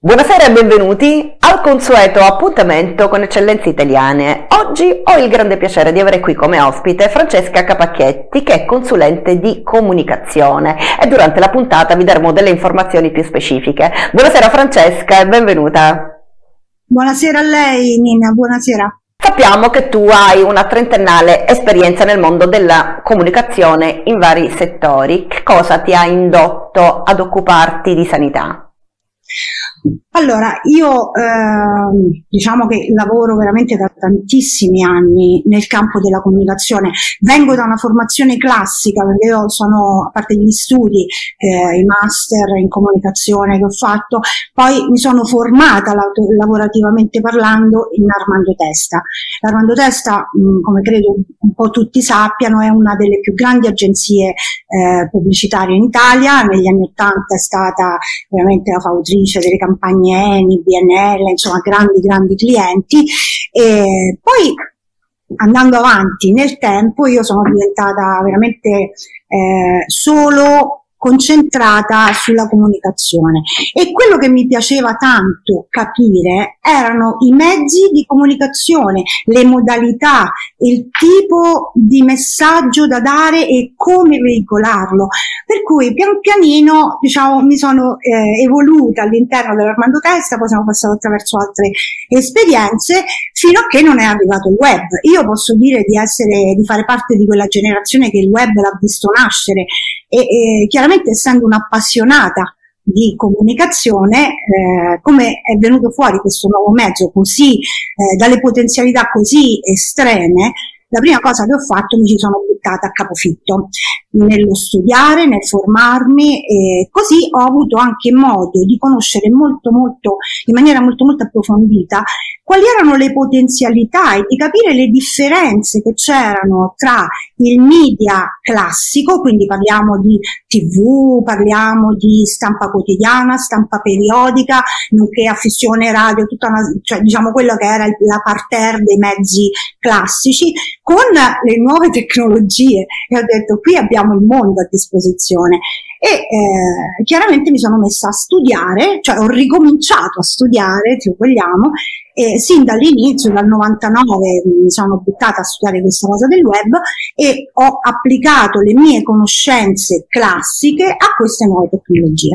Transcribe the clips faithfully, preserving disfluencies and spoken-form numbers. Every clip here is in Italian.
Buonasera e benvenuti al consueto appuntamento con Eccellenze Italiane. Oggi ho il grande piacere di avere qui come ospite Francesca Capacchietti, che è consulente di comunicazione, e durante la puntata vi daremo delle informazioni più specifiche. Buonasera Francesca e benvenuta. Buonasera a lei Nina, buonasera. Sappiamo che tu hai una trentennale esperienza nel mondo della comunicazione in vari settori. Che cosa ti ha indotto ad occuparti di sanità? Allora, io eh, diciamo che lavoro veramente da tantissimi anni nel campo della comunicazione. Vengo da una formazione classica, perché io sono, a parte gli studi, eh, i master in comunicazione che ho fatto, poi mi sono formata lavorativamente parlando in Armando Testa. Armando Testa, mh, come credo un po' tutti sappiano, è una delle più grandi agenzie eh, pubblicitarie in Italia. Negli anni Ottanta è stata veramente la fautrice delle campagne Eni, B N L, insomma grandi grandi clienti. E poi andando avanti nel tempo io sono diventata veramente eh, solo concentrata sulla comunicazione, e quello che mi piaceva tanto capire erano i mezzi di comunicazione, le modalità, il tipo di messaggio da dare e come veicolarlo. Per cui pian pianino, diciamo, mi sono eh, evoluta all'interno dell'Armando Testa, poi sono passata attraverso altre esperienze fino a che non è arrivato il web. Io posso dire di essere, di fare parte di quella generazione che il web l'ha visto nascere, e, e chiaramente essendo un'appassionata di comunicazione, eh, come è venuto fuori questo nuovo mezzo così, eh, dalle potenzialità così estreme, la prima cosa che ho fatto, mi ci sono buttata a capofitto nello studiare, nel formarmi, e così ho avuto anche modo di conoscere molto molto, in maniera molto molto approfondita, quali erano le potenzialità e di capire le differenze che c'erano tra il media classico, quindi parliamo di tivù, parliamo di stampa quotidiana, stampa periodica, nonché affissione radio, tutta una, cioè diciamo quello che era la parterre dei mezzi classici, con le nuove tecnologie. E ho detto, qui abbiamo il mondo a disposizione. E eh, chiaramente mi sono messa a studiare, cioè ho ricominciato a studiare, se vogliamo, e sin dall'inizio, dal novantanove, mi sono buttata a studiare questa cosa del web e ho applicato le mie conoscenze classiche a queste nuove tecnologie.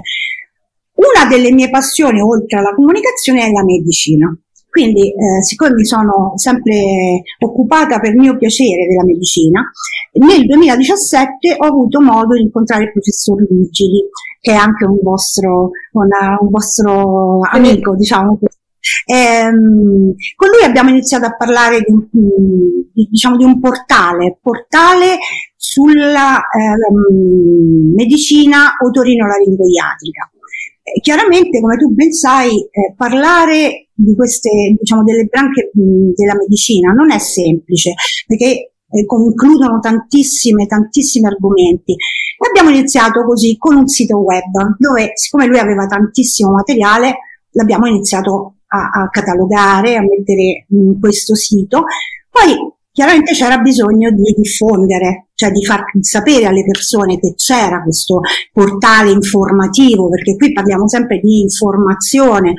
Una delle mie passioni, oltre alla comunicazione, è la medicina. Quindi, eh, siccome mi sono sempre occupata per mio piacere della medicina, nel duemiladiciassette ho avuto modo di incontrare il professor Vigili, che è anche un vostro, una, un vostro amico, diciamo. Ehm, con lui abbiamo iniziato a parlare di un, di, diciamo, di un portale, portale sulla eh, medicina otorinolaringoiatrica. Chiaramente, come tu ben sai, eh, parlare di queste, diciamo, delle branche mh, della medicina non è semplice, perché eh, concludono tantissime, tantissimi argomenti. E abbiamo iniziato così con un sito web, dove, siccome lui aveva tantissimo materiale, l'abbiamo iniziato a, a catalogare, a mettere in questo sito. Poi chiaramente c'era bisogno di diffondere, cioè di far sapere alle persone che c'era questo portale informativo, perché qui parliamo sempre di informazione,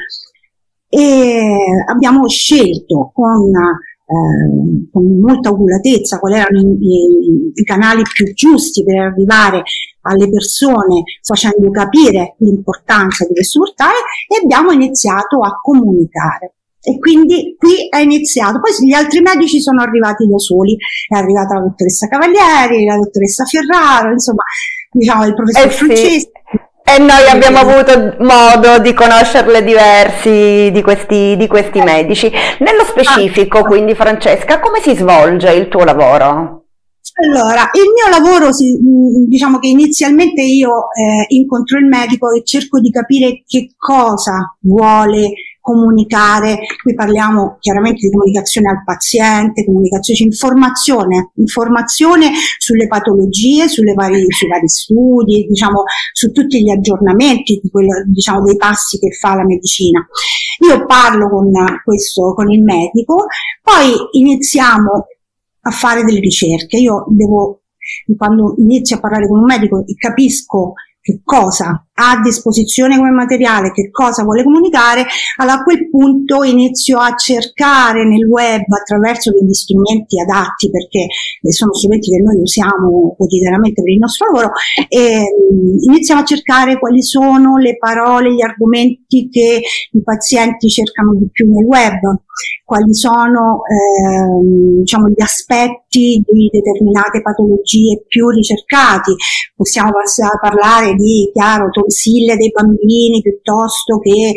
e abbiamo scelto con, eh, con molta oculatezza quali erano i, i, i canali più giusti per arrivare alle persone, facendo capire l'importanza di questo portale, e abbiamo iniziato a comunicare. E quindi qui è iniziato, poi gli altri medici sono arrivati da soli, è arrivata la dottoressa Cavalieri, la dottoressa Ferraro, insomma, diciamo il professor eh sì. Francesco. E noi abbiamo avuto modo di conoscerle diversi di questi, di questi medici. Nello specifico, quindi Francesca, come si svolge il tuo lavoro? Allora, il mio lavoro, si, diciamo che inizialmente io eh, incontro il medico e cerco di capire che cosa vuole comunicare. Qui parliamo chiaramente di comunicazione al paziente, comunicazione, informazione, informazione sulle patologie, sulle vari, sui vari studi, diciamo, su tutti gli aggiornamenti di quello, diciamo, dei passi che fa la medicina. Io parlo con questo, con il medico, poi iniziamo a fare delle ricerche. Io devo, quando inizio a parlare con un medico, capisco che cosa ha a disposizione come materiale, che cosa vuole comunicare, allora a quel punto inizio a cercare nel web attraverso degli strumenti adatti, perché sono strumenti che noi usiamo quotidianamente per il nostro lavoro, e iniziamo a cercare quali sono le parole, gli argomenti che i pazienti cercano di più nel web, quali sono ehm, diciamo, gli aspetti di determinate patologie più ricercati. Possiamo parlare di, chiaro, tonsille dei bambini, piuttosto che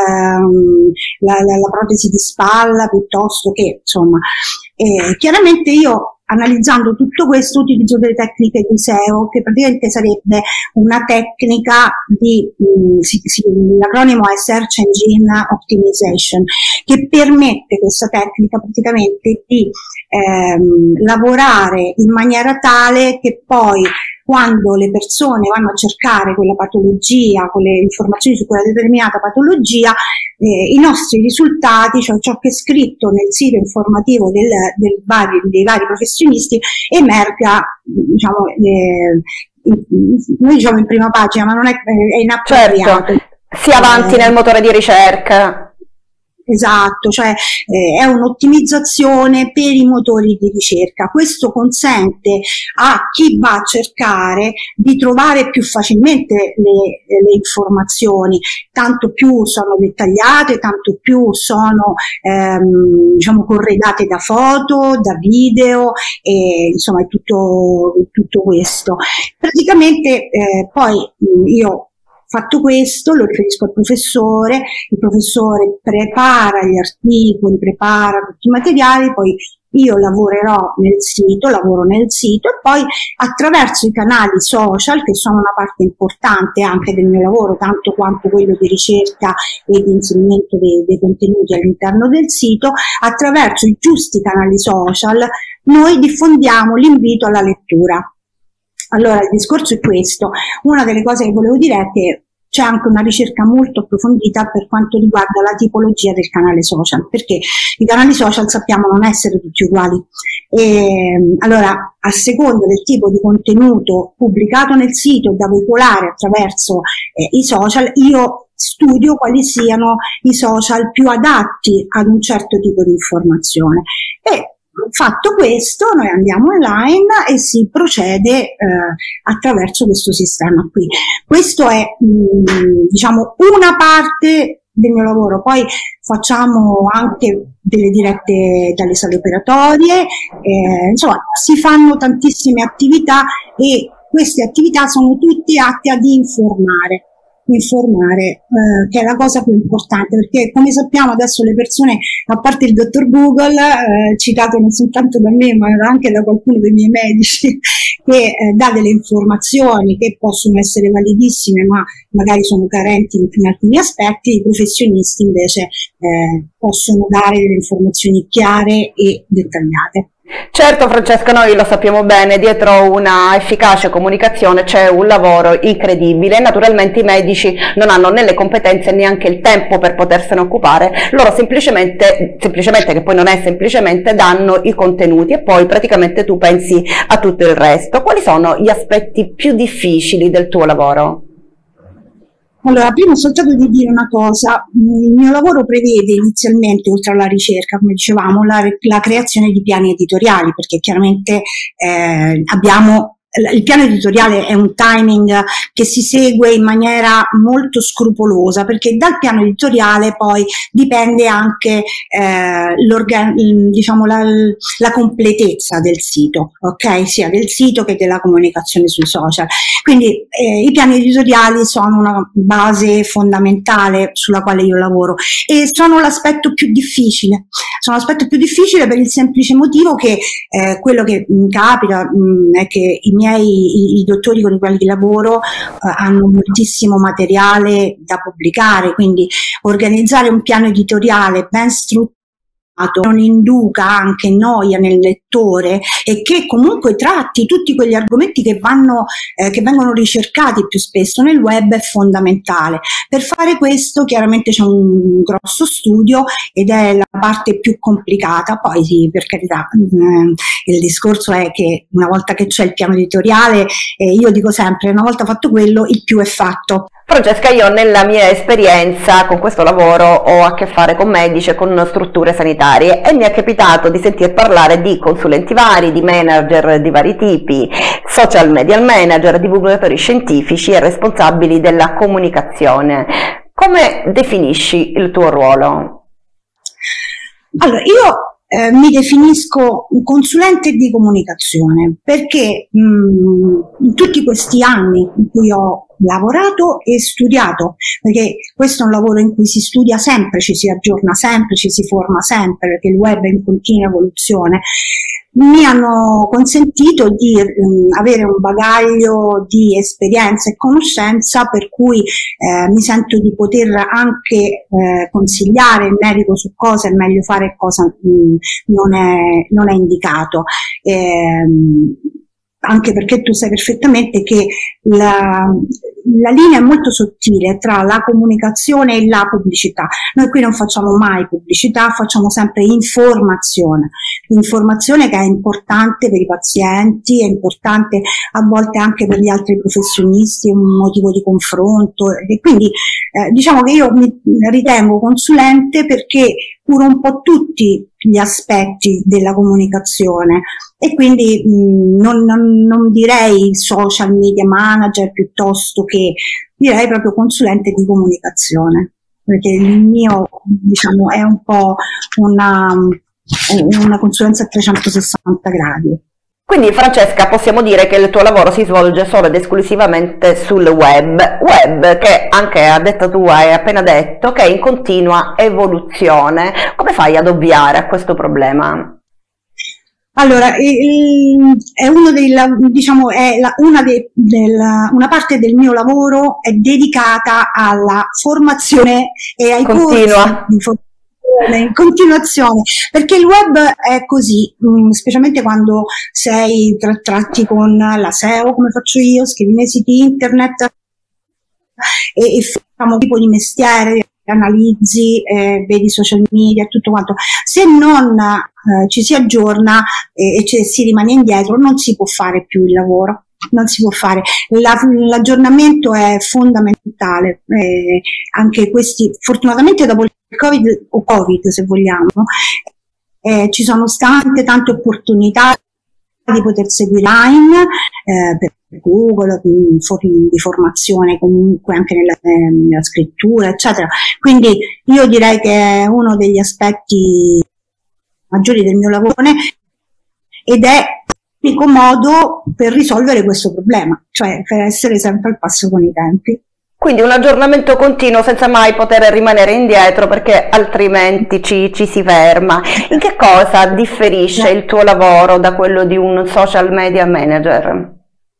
ehm, la, la, la protesi di spalla, piuttosto che, insomma, eh, chiaramente io, analizzando tutto questo, utilizzo delle tecniche di S E O, che praticamente sarebbe una tecnica di, mh, si, si, l'acronimo è Search Engine Optimization, che permette, questa tecnica, praticamente di ehm, lavorare in maniera tale che poi, quando le persone vanno a cercare quella patologia, quelle informazioni su quella determinata patologia, eh, i nostri risultati, cioè ciò che è scritto nel sito informativo del, del vari, dei vari professionisti, emerga, diciamo, eh, noi diciamo in prima pagina, ma non è, è inappropriato. Certo, sia avanti eh, nel motore di ricerca. Esatto, cioè eh, è un'ottimizzazione per i motori di ricerca. Questo consente a chi va a cercare di trovare più facilmente le, le informazioni, tanto più sono dettagliate, tanto più sono ehm, diciamo corredate da foto, da video, e insomma è tutto, tutto questo. Praticamente eh, poi io, fatto questo, lo riferisco al professore, il professore prepara gli articoli, prepara tutti i materiali, poi io lavorerò nel sito, lavoro nel sito, e poi attraverso i canali social, che sono una parte importante anche del mio lavoro, tanto quanto quello di ricerca e di inserimento dei, dei contenuti all'interno del sito, attraverso i giusti canali social noi diffondiamo l'invito alla lettura. Allora, il discorso è questo. Una delle cose che volevo dire è che c'è anche una ricerca molto approfondita per quanto riguarda la tipologia del canale social, perché i canali social sappiamo non essere tutti uguali. E, allora, a seconda del tipo di contenuto pubblicato nel sito, da veicolare attraverso eh, i social, io studio quali siano i social più adatti ad un certo tipo di informazione. E fatto questo, noi andiamo online e si procede eh, attraverso questo sistema qui. Questo è mh, diciamo una parte del mio lavoro. Poi facciamo anche delle dirette dalle sale operatorie, eh, insomma si fanno tantissime attività, e queste attività sono tutte atte ad informare. informare eh, che è la cosa più importante, perché come sappiamo adesso le persone, a parte il dottor Google, eh, citato non soltanto da me ma anche da qualcuno dei miei medici, che eh, dà delle informazioni che possono essere validissime ma magari sono carenti in, in alcuni aspetti, i professionisti invece eh, possono dare delle informazioni chiare e dettagliate. Certo Francesca, noi lo sappiamo bene, dietro una efficace comunicazione c'è un lavoro incredibile. Naturalmente i medici non hanno né le competenze né neanche il tempo per potersene occupare, loro semplicemente, semplicemente che poi non è semplicemente, danno i contenuti e poi praticamente tu pensi a tutto il resto. Quali sono gli aspetti più difficili del tuo lavoro? Allora, prima ho soltanto di dire una cosa, il mio lavoro prevede inizialmente, oltre alla ricerca, come dicevamo, la, la creazione di piani editoriali, perché chiaramente eh, abbiamo il piano editoriale è un timing che si segue in maniera molto scrupolosa, perché dal piano editoriale poi dipende anche eh, diciamo la, la completezza del sito, ok? Sia del sito che della comunicazione sui social. Quindi eh, i piani editoriali sono una base fondamentale sulla quale io lavoro e sono l'aspetto più difficile. Sono l'aspetto più difficile per il semplice motivo che eh, quello che mi capita mh, è che i miei i, i dottori con i quali lavoro eh, hanno moltissimo materiale da pubblicare, quindi organizzare un piano editoriale ben strutturato non induca anche noia nel lettore e che comunque tratti tutti quegli argomenti che, vanno, eh, che vengono ricercati più spesso nel web, è fondamentale. Per fare questo chiaramente c'è un grosso studio ed è la parte più complicata. Poi sì, per carità, eh, il discorso è che una volta che c'è il piano editoriale, eh, io dico sempre, una volta fatto quello il più è fatto. Francesca, io nella mia esperienza con questo lavoro ho a che fare con medici e con strutture sanitarie e mi è capitato di sentir parlare di consulenti vari, di manager di vari tipi, social media manager, divulgatori scientifici e responsabili della comunicazione. Come definisci il tuo ruolo? Allora, io Eh, mi definisco un consulente di comunicazione perché mh, in tutti questi anni in cui ho lavorato e studiato, perché questo è un lavoro in cui si studia sempre, ci si aggiorna sempre, ci si forma sempre, perché il web è in continua evoluzione, mi hanno consentito di um, avere un bagaglio di esperienza e conoscenza per cui eh, mi sento di poter anche eh, consigliare il medico su cosa è meglio fare e cosa mh, non, è, non è indicato. Eh, anche perché tu sai perfettamente che la, la linea è molto sottile tra la comunicazione e la pubblicità. Noi qui non facciamo mai pubblicità, facciamo sempre informazione, informazione che è importante per i pazienti, è importante a volte anche per gli altri professionisti, è un motivo di confronto e quindi eh, diciamo che io mi ritengo consulente perché curo un po' tutti gli aspetti della comunicazione e quindi mh, non, non, non direi social media manager piuttosto che direi proprio consulente di comunicazione, perché il mio diciamo è un po' una, una consulenza a trecentosessanta gradi. Quindi Francesca, possiamo dire che il tuo lavoro si svolge solo ed esclusivamente sul web, web che anche a detta tua hai appena detto che è in continua evoluzione. Come fai ad ovviare a questo problema? Allora, è uno dei, diciamo, è la, una, de, del, una parte del mio lavoro è dedicata alla formazione e ai continua. corsi di formazione in continuazione, perché il web è così, mh, specialmente quando sei tra, tratti con la S E O come faccio io, scrivi nei siti internet e, e facciamo un tipo di mestiere, analizzi, eh, vedi social media e tutto quanto. Se non eh, ci si aggiorna eh, e ci, si rimane indietro, non si può fare più il lavoro. Non si può fare, l'aggiornamento è fondamentale, eh, anche questi, fortunatamente dopo il Covid o Covid se vogliamo, eh, ci sono tante tante opportunità di poter seguire online, eh, per Google, di, di formazione comunque anche nella, eh, nella scrittura eccetera, quindi io direi che è uno degli aspetti maggiori del mio lavoro ed è l'unico modo per risolvere questo problema, cioè per essere sempre al passo con i tempi. Quindi un aggiornamento continuo senza mai poter rimanere indietro perché altrimenti ci, ci si ferma. In che cosa differisce il tuo lavoro da quello di un social media manager?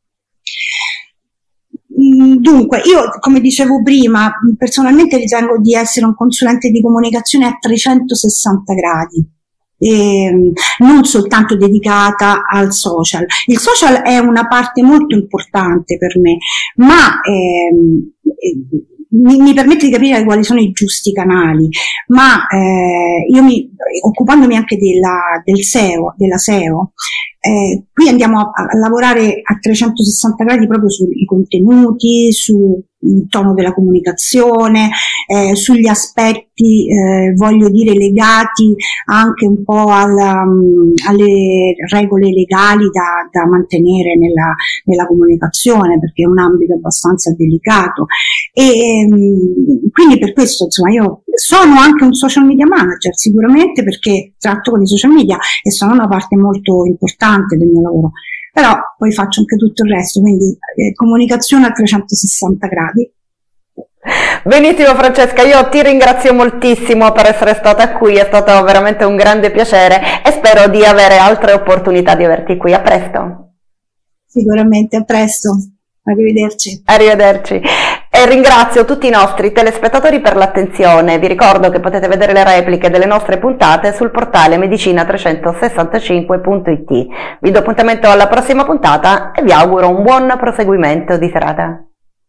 Dunque, io come dicevo prima, personalmente ritengo di essere un consulente di comunicazione a trecentosessanta gradi. Eh, non soltanto dedicata al social. Il social è una parte molto importante per me, ma ehm, mi, mi permette di capire quali sono i giusti canali, ma eh, io mi, occupandomi anche della, del S E O, della S E O, eh, qui andiamo a, a lavorare a trecentosessanta gradi proprio sui contenuti, sul tono della comunicazione, eh, sugli aspetti, eh, voglio dire, legati anche un po' alla, um, alle regole legali da, da mantenere nella, nella comunicazione, perché è un ambito abbastanza delicato. E um, quindi per questo, insomma, io sono anche un social media manager, sicuramente, perché tratto con i social media e sono una parte molto importante del mio lavoro. Però poi faccio anche tutto il resto, quindi eh, comunicazione a trecentosessanta gradi. Benissimo Francesca, io ti ringrazio moltissimo per essere stata qui, è stato veramente un grande piacere e spero di avere altre opportunità di averti qui. A presto. Sicuramente, a presto. Arrivederci. Arrivederci. E ringrazio tutti i nostri telespettatori per l'attenzione. Vi ricordo che potete vedere le repliche delle nostre puntate sul portale medicina trecentosessantacinque punto it. Vi do appuntamento alla prossima puntata e vi auguro un buon proseguimento di serata.